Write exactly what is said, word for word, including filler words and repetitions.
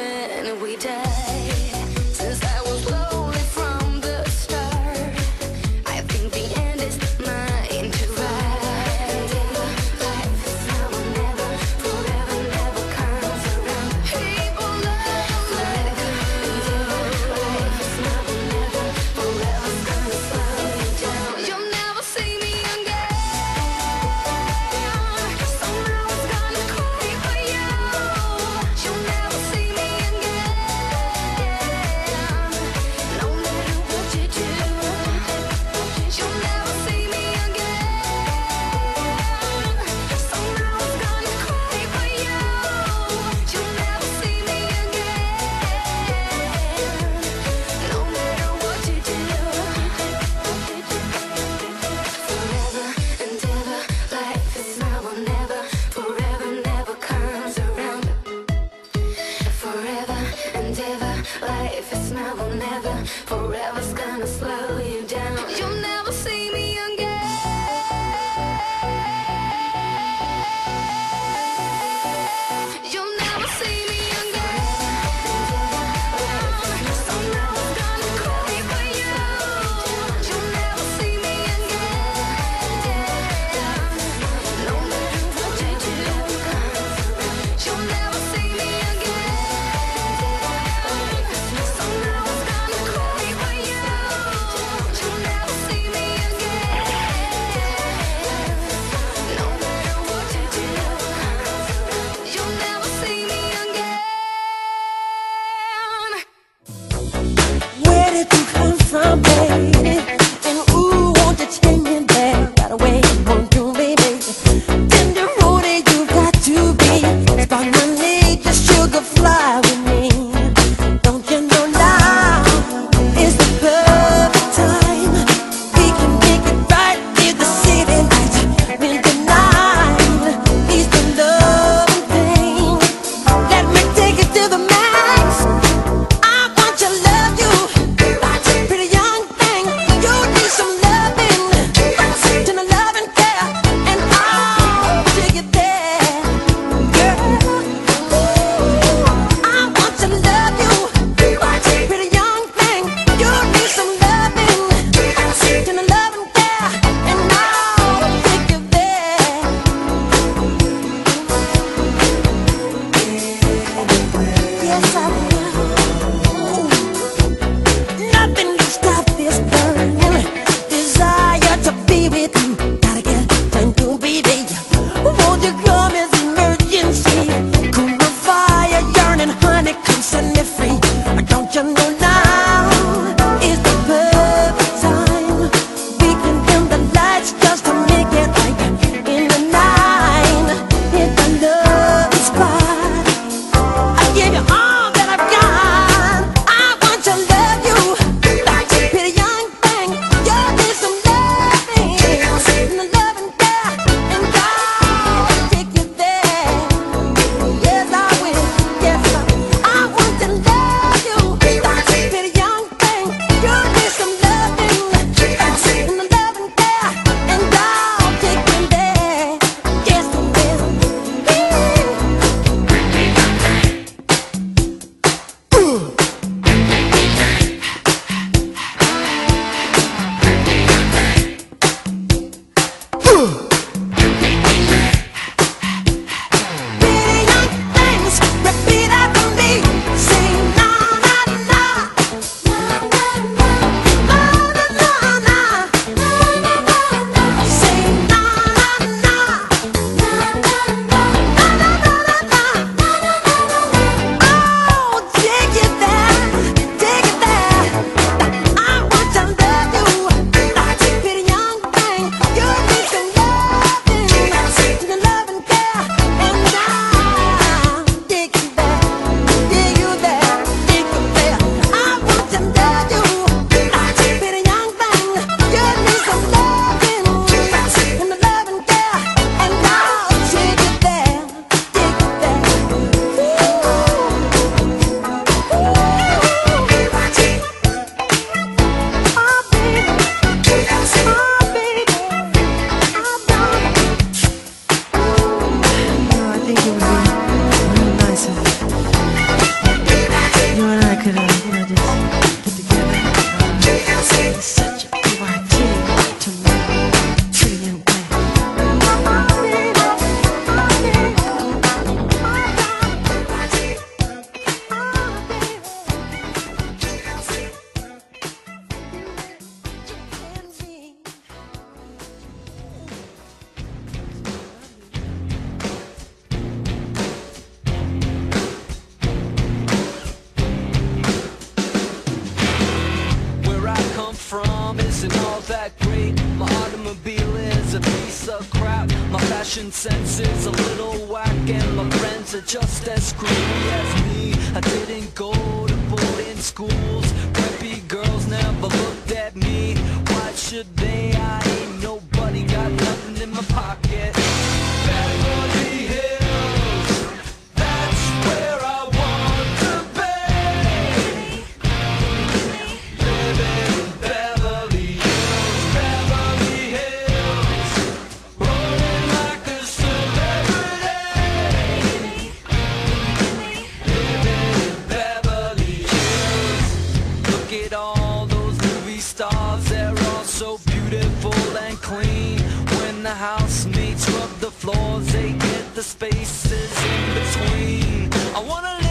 when we die. Since I was lonely from the start, I think the end is mine to ride. Life is now or never, forever never comes around. People love, let it go. Life is now or never, forever's gonna slow you down. You'll never see me again. Somehow it's gonna cry for you. You'll never see me again. No matter what you do, you'll never see me again. Somehow it's gonna cry for you. You'll never see me again. No matter what you do. Forever and ever, life is now or never. Forever never comes around. Forever and ever, life is now or never. Forever's gonna slow you down. You'll never see me again. You'll never see me again. Somehow it's gonna cry for you. You'll never see me again. No matter what you do, you'll never see me again. Somehow it's gonna cry for you. isn't all that great. My automobile is a piece of crap. My fashion sense is a little whack, and my friends are just as screwy as me. I didn't go to boarding schools. Preppy girls never looked at me. Why should they? I ain't nobody, got nothing in my pocket. Beverly Hills, that's where I want to be. Living in Beverly Hills, Beverly Hills, rolling like a celebrity. Living in Beverly Hills. Look at all those movie stars, they're all so beautiful and clean. When the housemates rub the floors, they get the spaces in between. I wanna